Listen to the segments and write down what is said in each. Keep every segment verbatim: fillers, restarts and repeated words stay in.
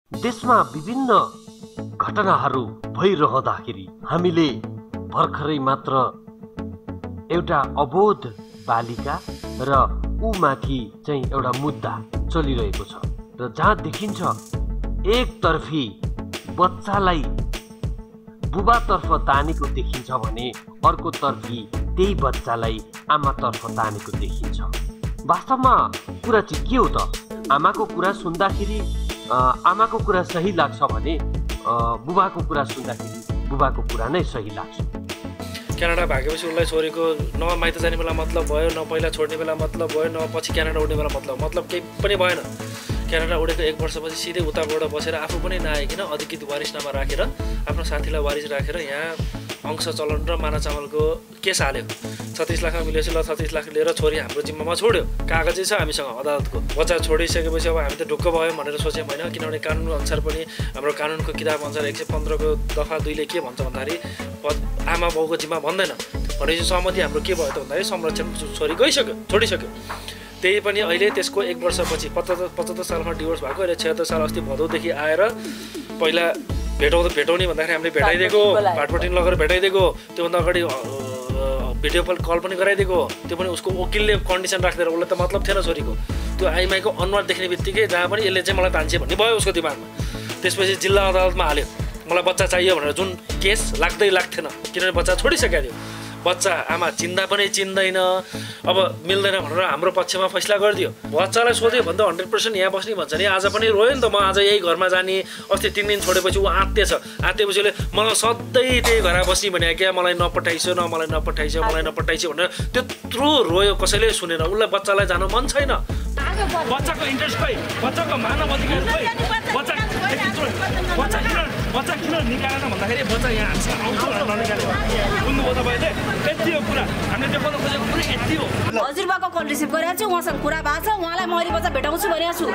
देशमा विभिन्न घटनाहरू भइरहँदाखेरि हामीले भर्खरै मात्र एउटा अबोध बालिका र ऊमाथि चाहिँ एउटा मुद्दा चलिरहेको छ र जहाँ देखिन्छ एकतर्फी बच्चालाई बुबातर्फ तानेको देखिन्छ भने अर्कोतर्फी त्यही बच्चालाई आमातर्फ तानेको देखिन्छ। वास्तवमा कुरा चाहिँ के हो त? आमाको कुरा सुन्दाखेरि आमाको कुरा सही लाग्छ भने बुबाको कुरा सुन्दाखेरि बुबाको कुरा नै सही लाग्छ। क्यानाडा भागेपछि उसलाई छोरीको न माइत जाने बेला मतलब भयो, न पहिला छोड्ने बेला मतलब भयो, न पछि क्यानाडा उड्ने बेला मतलब मतलब केही पनि भएन। क्यानाडा उडेको एक वर्षपछि सिधै उताबाट बसेर आफू पनि नआइकन अधिकृत वारिसनामा राखेर आफ्नो साथीलाई वारिस राखेर यहाँ अंश चलन र माना चामलको केस हाल्यो। छत्तिस लाखमा मिलेपछि ल छत्तिस लाख लिएर छोरी हाम्रो जिम्मामा छोड्यो, कागजै छ हामीसँग अदालतको। बच्चा छोडिसकेपछि अब हामी त ढुक्क भयौँ भनेर सोच्यौँ होइन, किनभने कानुन अनुसार पनि हाम्रो कानुनको किताब अनुसार एक सय पन्ध्रको दफा दुईले के भन्छ भन्दाखेरि आमा बाउको जिम्मा भन्दैन भनेपछि सहमति हाम्रो के भयो त भन्दाखेरि संरक्षण छोरी गइसक्यो, छोडिसक्यो। त्यही पनि अहिले त्यसको एक वर्षपछि पचहत्तर पचहत्तर सालमा डिभोर्स भएको, अहिले छत्तर साल अस्ति भदौदेखि आएर पहिला भेटाउ भेटाउने भन्दाखेरि हामीले भेटाइदिएको, भाटपट्टि लगेर भेटाइदिएको, त्योभन्दा अगाडि भिडियो कल पनि गराइदिएको, त्यो पनि उसको वकिलले कन्डिसन राखिदिएर उसलाई त मतलब थिएन छोरीको। त्यो आइमाईको अनुहार देख्ने बित्तिकै जहाँ पनि यसले चाहिँ मलाई तान्छे भन्ने भयो उसको दिमागमा। त्यसपछि जिल्ला अदालतमा हाल्यो मलाई बच्चा चाहियो भनेर, जुन केस लाग्दै लाग्थेन किनभने बच्चा छोडिसकेको थियो। बच्चा आमा चिन्दा पनि चिन्दैन, अब मिल्दैन भनेर हाम्रो पक्षमा फैसला गरिदियो। बच्चालाई सोध्यो भन्दा हन्ड्रेड पर्सेन्ट यहाँ बस्ने भन्छ नि, आज पनि रोयो नि त, म आज यही घरमा जाने। अस्ति तिन दिन छोडेपछि ऊ आत्तेछ, आत्तेपछि उसले मलाई सधैँ त्यही घर बस्ने भने क्या, मलाई नपठाइसो न मलाई नपठाइसो मलाई नपठाइसो भनेर त्यत्रो रोयो। कसैले सुनेन, उसलाई बच्चालाई जानु मन छैन। बच्चाको इन्ट्रेस्ट खोइ, बच्चाको मानव अधिकार खोइ, बच्चा बच्चा किन बच्चा किन निकालेन भन्दाखेरि बच्चा यहाँ हामीसँग आउँछ भनेर ननिकाल्यो। बुझ्नुभयो तपाईँले? यति हो कुरा, हामीले देखाउन खोजेको कुरा यति हो। हजुरबाको कल रिसिभ गरेको छु, उहाँसँग कुरा भएको छ, उहाँलाई मैले बच्चा भेटाउँछु भनेको छु।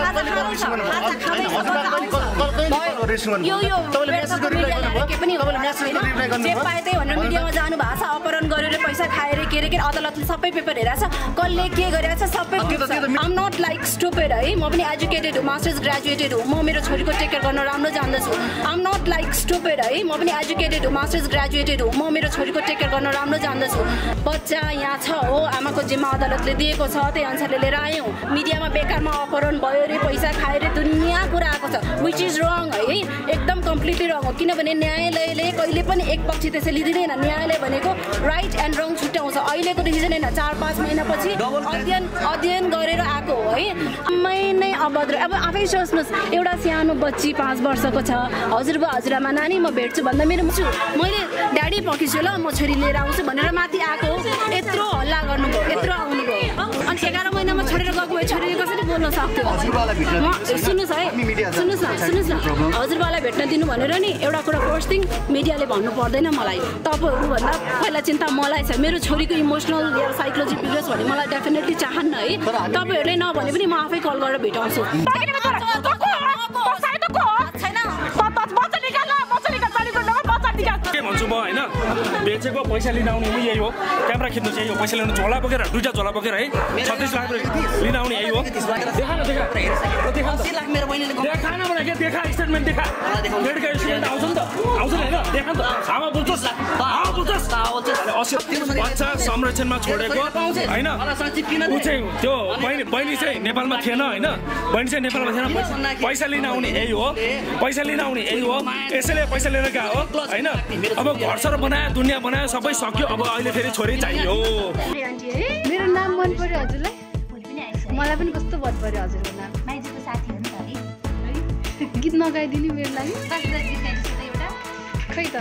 यो यो के पनि जे पाए त्यही भनेर मिडियामा जानु भएको छ, अपहरण गरेर पैसा खाएर के अरे के अदालतले सबै पेपर हेरेको छ, कसले के गरेको छ सबै। आम नट लाइक स्टुपिड है, म पनि एजुकेटेड हो, मास्टर्स ग्रेजुएटेड हो, म मेरो छोरीको टेक केयर गर्न राम्रो जान्दछु। आम नट लाइक स्टुपिड है, म पनि एजुकेटेड हो, मास्टर्स ग्रेजुएटेड हो, म मेरो छोरीको टेक केयर गर्न राम्रो जान्दछु। बच्चा यहाँ छ हो, आमाको जिम्मा अदालतले दिएको छ, त्यही अनुसारले लिएर आयौँ। मिडियामा बेकारमा अपहरण भयो अरे, पैसा खाएर दुनियाँ कुरा आएको छ, विच इज रङ है, एकदम कम्प्लिटली रङ हो। किनभने न्यायालयले कहिले पनि एक पक्ष त्यसै लिँदैन। न्यायालय भनेको राइट एन्ड रङ छुट्याउँछ। अहिलेको डिसिजन होइन, चार पाँच महिनापछि अध्ययन अध्ययन गरेर आएको हो है। मै नै अभद्र। अब आफै सोच्नुहोस्, एउटा सानो बच्ची पाँच वर्षको छ, हजुरबा हजुरआमा नानी म भेट्छु भन्दा मेरो छु, मैले ड्याडी पर्खिन्छु ल म छोरी लिएर आउँछु भनेर माथि आएको, यत्रो हल्ला गर्नुभयो, यत्रो आउनुभयो। अनि एघार महिनामा छोडेर गएको भए छोरीले कसरी बोल्न सक्थ्यो? सुन्नुहोस् है, सुन्नुहोस् न सुन्नुहोस् न हजुरबालाई भेट्न दिनु भनेर नि एउटा कुरा फर्स्ट थिङ मिडियाले भन्नु पर्दैन मलाई। तपाईँहरूभन्दा पहिला चिन्ता मलाई छ, मेरो छोरीको इमोसनल या साइकोलोजी बिग्रोस् भन्ने मलाई डेफिनेटली चाहन्न है। तपाईँहरूले नभने पनि म आफै कल गरेर भेटाउँछु। के भन्छु म होइन, बेचेको पैसा लिन आउने यही हो, क्यामेरा खिच्नु चाहिँ यही हो, पैसा लिनु झोला बोकेर दुईवटा झोला बोकेर है छत्तिस लाख लिन आउने यही हो। देखा न देखा देखा न भने के देखा स्टेटमेन्ट देखा, क्रेडिट कार्ड स्टेटमेन्ट आउँछ नि त, आउँछ नि होइन, देखा नि त। हावा बुझ्छस् हावा बुझ्छस् बच्चा संरक्षणमा छोडेको होइन, ऊ चाहिँ त्यो बहिनी बहिनी चाहिँ नेपालमा थिएन होइन, बहिनी चाहिँ नेपालमा थिएन, पैसा लिन आउने यही हो, पैसा लिन आउने यही हो, यसैले पैसा लिएर गएको हो होइन। अब घर सर बनायो, दुनियाँ बनायो, सबै सक्यो, अब अहिले फेरि छोरी चाहियो। मेरो नाम मन पर्यो हजुरलाई? मलाई पनि कस्तो मन पर्यो हजुरको नाम? माइजूको साथी हो नि त है। गीत नगाइदिनु मेरो लागि? खै त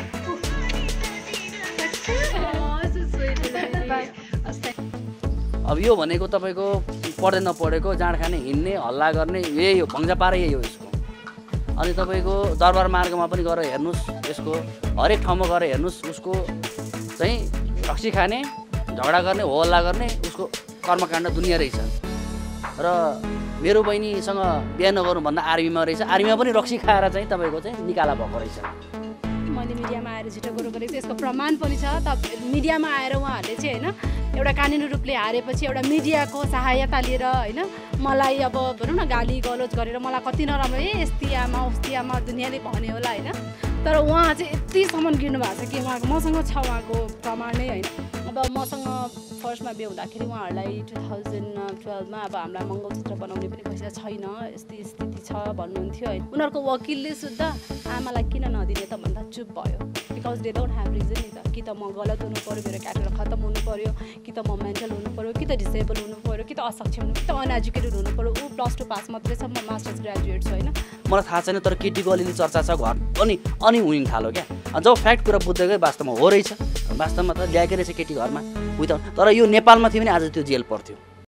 अब यो भनेको तपाईँको पढ्दै नपढेको, जाँड खाने, हिँड्ने, हल्ला गर्ने, यही हो, भङ्जा पारा यही हो यसको। अनि तपाईँको दरबार मार्गमा पनि गएर हेर्नुहोस्, यसको हरेक ठाउँमा गएर हेर्नुहोस्, उसको चाहिँ रक्सी खाने, झगडा गर्ने, हो हल्ला गर्ने, उसको कर्मकाण्ड दुनियाँ रहेछ। र मेरो बहिनीसँग बिहा नगर्नु भन्दा आर्मीमा रहेछ, आर्मीमा पनि रक्सी खाएर चाहिँ तपाईँको चाहिँ निकाला भएको रहेछ। मैले मिडियामा आएर झिटो कुरो गरेको छु, यसको प्रमाण पनि छ। त मिडियामा आएर उहाँहरूले चाहिँ होइन एउटा कानुनी रूपले हारेपछि एउटा मिडियाको सहायता लिएर होइन मलाई अब भनौँ न गाली गलोच गरेर मलाई कति नराम्रो ए यस्ती आमा उस्ती आमा दुनियाँले भन्यो होला होइन। तर उहाँ चाहिँ यतिसम्म गिर्नु भएको छ कि उहाँको मसँग छ उहाँको प्रमाण नै होइन। अब मसँग फर्स्टमा बिहे हुँदाखेरि उहाँहरूलाई टु थाउजन्ड टुवेल्भमा अब हामीलाई मङ्गलसूत्र बनाउने पनि पैसा छैन, यस्तै स्थिति छ भन्नुहुन्थ्यो होइन। उनीहरूको वकिलले सुद्धा आमालाई किन नदिने त भन्दा चुप भयो, because they don't have reason नि त। कि त म गलत हुनु पऱ्यो, मेरो क्यारेक्टर खत्तम हुनु पऱ्यो, कि त म मेन्टल हुनु पऱ्यो, कि त डिसेबल हुनु पऱ्यो, कि त असक्षम हुनु, कि त अनएजुकेटेड हुनु पऱ्यो। ऊ प्लस टू पास मात्रै छ, म मास्टर्स ग्रेजुएट छु होइन। मलाई थाहा छैन तर केटीको अलिअलि चर्चा छ घर अनि अनि हुन थाल्यो क्या। जब फ्याक्ट कुरा बुझ्दै गयो वास्तवमा हो रहेछ, वास्तवमा त ल्याएकै रहेछ केटी घरमा विदाउट। तर यो नेपालमा थियो भने आज त्यो जेल पर्थ्यो।